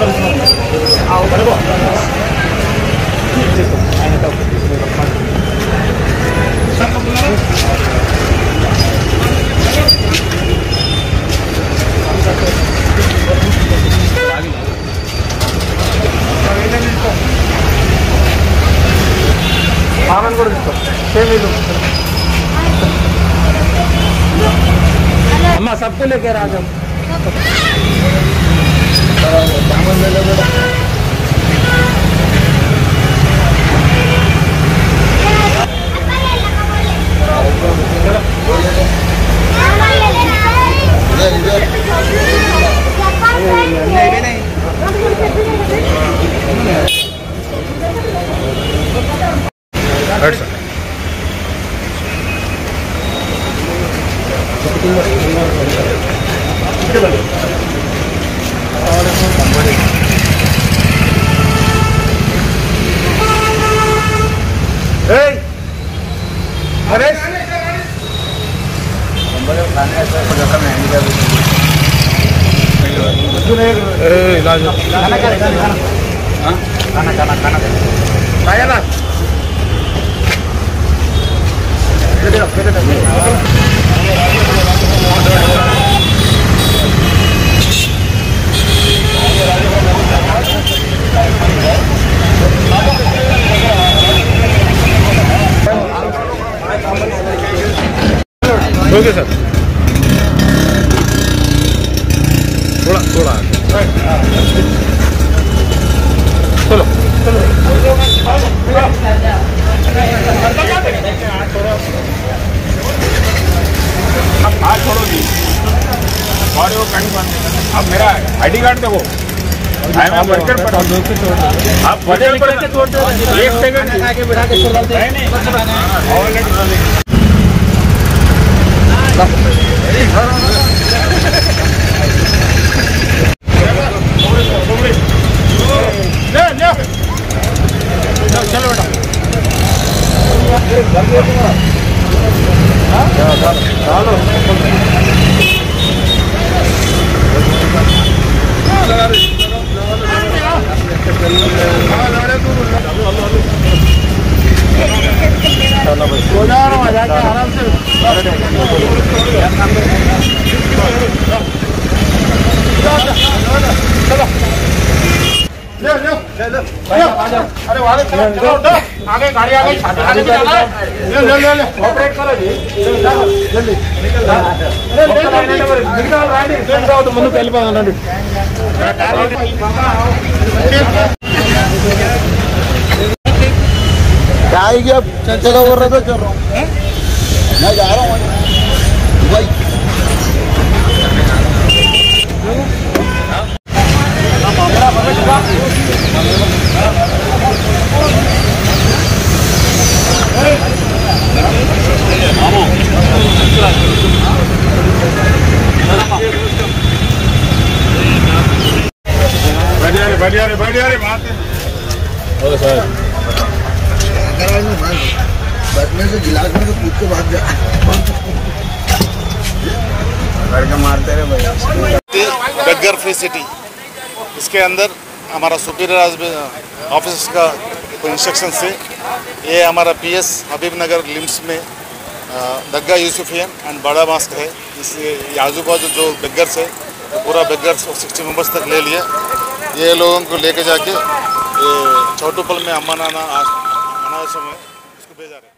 अम्मा सबको लेके आ जाओ। ओके सर, थोड़ा थोड़ा चलो हाथ छोड़ो जी और वो अब मेरा आईडी कार्ड दे वो आप वर्कर पर आप वर्कर पर एक सेकंड आगे बढ़ा के चलो आराम से अरे वाले आगे गाड़ी आ गई, ऑपरेट करो जी जल्दी तो मुझे पहले क्या आएगी अब चलो बोल रहे थे चल रहा हूँ मैं जा रहा हूँ भाई बढ़िया रे बात है सर बैठने से गिलास में तो कूद के भाग जा मारते रहे भाई। बेगर फ्री सिटी, इसके अंदर हमारा सुपीरियर ऑफिस का इंस्ट्रक्शन से ये हमारा पीएस हबीब नगर लिम्स में दग्गा यूसुफियन एंड बड़ा मास्क है। इस आजू बाजू जो बेगर्स है पूरा बेगर्स 60 मेंबर्स तक ले लिया। ये लोगों को लेके जाके ये चौटूपल में अम्मा नाना अनाथ में उसको भेजा रहे।